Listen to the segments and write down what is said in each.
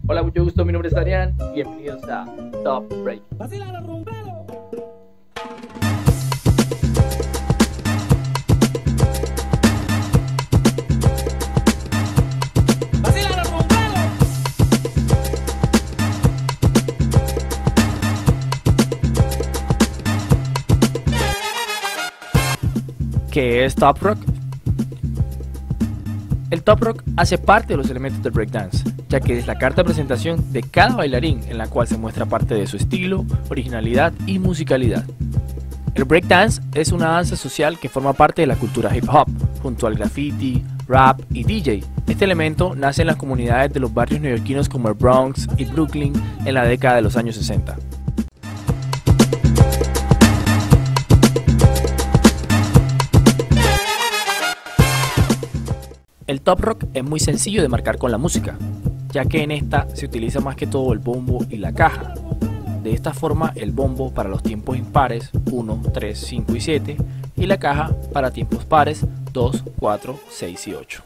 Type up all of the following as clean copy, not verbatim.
Hola, mucho gusto, mi nombre es Adrián. Bienvenidos a Top Break. ¿Qué es Top Rock? El Top Rock hace parte de los elementos del breakdance, ya que es la carta de presentación de cada bailarín en la cual se muestra parte de su estilo, originalidad y musicalidad. El breakdance es una danza social que forma parte de la cultura hip hop, junto al graffiti, rap y DJ. Este elemento nace en las comunidades de los barrios neoyorquinos como el Bronx y Brooklyn en la década de los años 60. El top rock es muy sencillo de marcar con la música, ya que en esta se utiliza más que todo el bombo y la caja. De esta forma el bombo para los tiempos impares 1, 3, 5 y 7 y la caja para tiempos pares 2, 4, 6 y 8.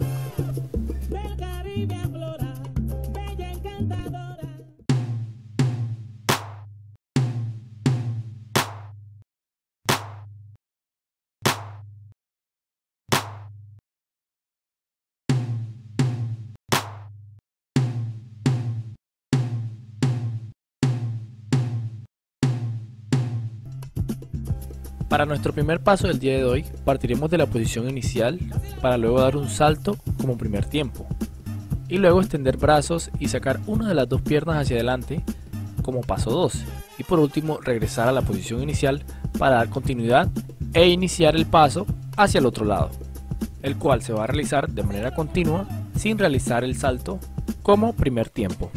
Para nuestro primer paso del día de hoy, partiremos de la posición inicial para luego dar un salto como primer tiempo y luego extender brazos y sacar una de las dos piernas hacia adelante como paso 2 y por último regresar a la posición inicial para dar continuidad e iniciar el paso hacia el otro lado, el cual se va a realizar de manera continua sin realizar el salto como primer tiempo.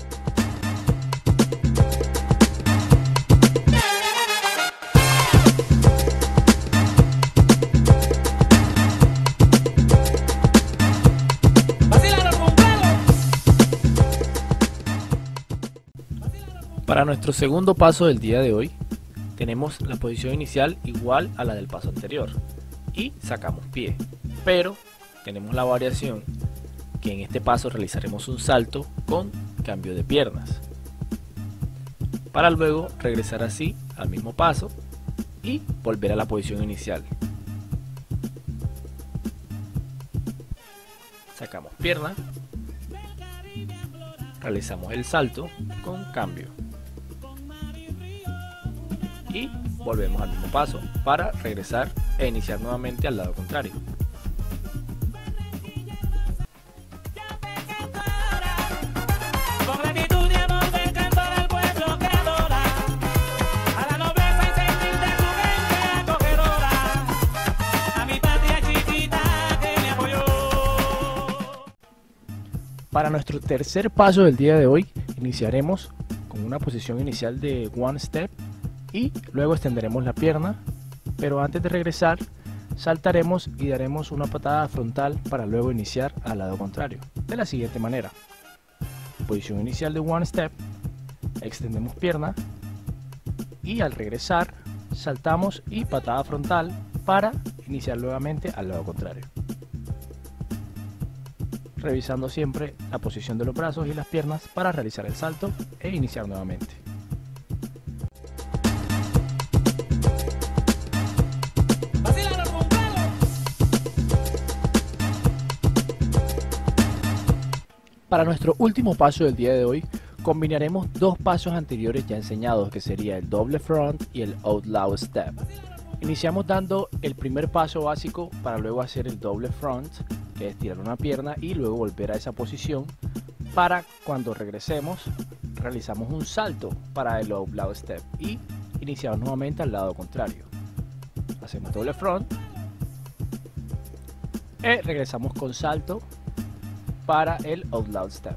Para nuestro segundo paso del día de hoy, tenemos la posición inicial igual a la del paso anterior y sacamos pie, pero tenemos la variación que en este paso realizaremos un salto con cambio de piernas, para luego regresar así al mismo paso y volver a la posición inicial. Sacamos pierna, realizamos el salto con cambio y volvemos al mismo paso para regresar e iniciar nuevamente al lado contrario. Para nuestro tercer paso del día de hoy, iniciaremos con una posición inicial de one step y luego extenderemos la pierna, pero antes de regresar saltaremos y daremos una patada frontal para luego iniciar al lado contrario, de la siguiente manera: posición inicial de one step, extendemos pierna y al regresar saltamos y patada frontal para iniciar nuevamente al lado contrario, revisando siempre la posición de los brazos y las piernas para realizar el salto e iniciar nuevamente. Para nuestro último paso del día de hoy, combinaremos dos pasos anteriores ya enseñados, que sería el doble front y el outlaw step. Iniciamos dando el primer paso básico para luego hacer el doble front, que es tirar una pierna y luego volver a esa posición. Para cuando regresemos, realizamos un salto para el outlaw step y iniciamos nuevamente al lado contrario. Hacemos doble front y regresamos con salto para el outlaw step.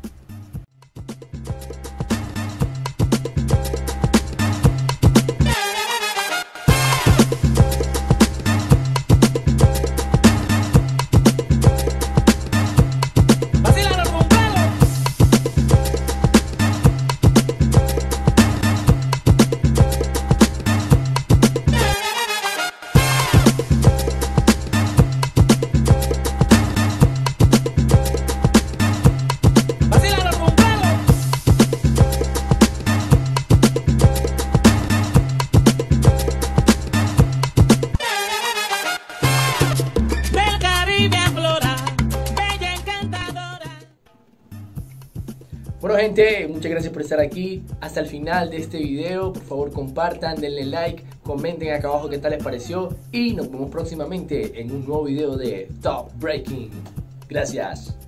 Bueno gente, muchas gracias por estar aquí hasta el final de este video. Por favor compartan, denle like, comenten acá abajo qué tal les pareció y nos vemos próximamente en un nuevo video de Top Breaking. Gracias.